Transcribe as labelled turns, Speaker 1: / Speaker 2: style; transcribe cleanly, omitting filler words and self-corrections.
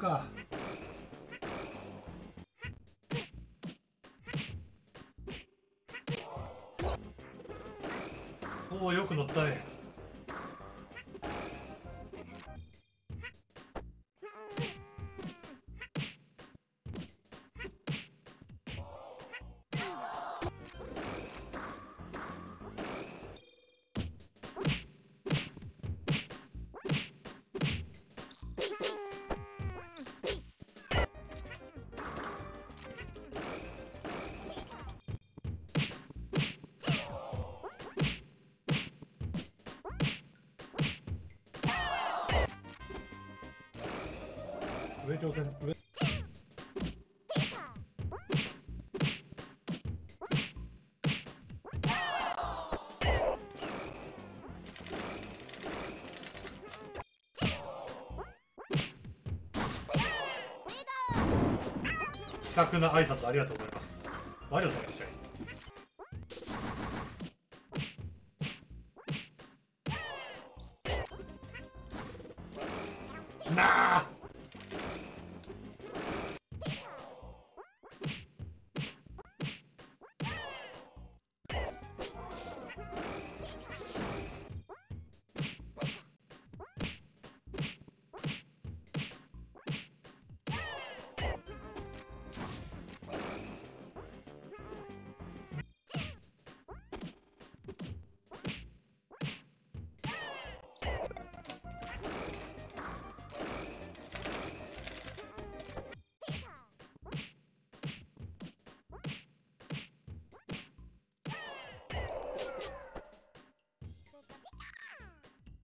Speaker 1: か。おお、よく乗ったね。上挑戦、上。気さくな挨拶ありがとうございます。マリオさんいらっしゃい。なあ。